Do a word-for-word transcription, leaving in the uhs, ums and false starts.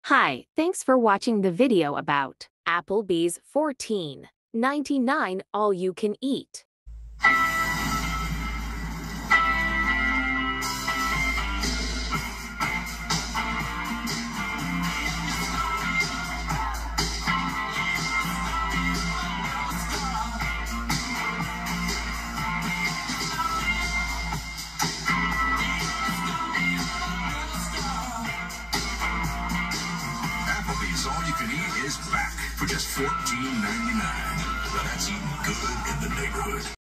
Hi, thanks for watching the video about Applebee's fourteen ninety-nine all you can eat. Applebee's All You Can Eat is back for just fourteen ninety-nine. Now that's eating good in the neighborhood.